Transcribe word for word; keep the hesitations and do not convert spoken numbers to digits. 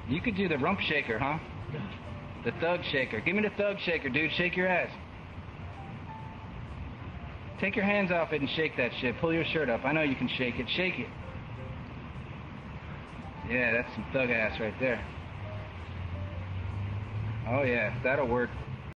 You could do the rump shaker, huh? The thug shaker. Give me the thug shaker, dude. Shake your ass. Take your hands off it and shake that shit. Pull your shirt up. I know you can shake it. Shake it. Yeah, that's some thug ass right there. Oh yeah, that'll work.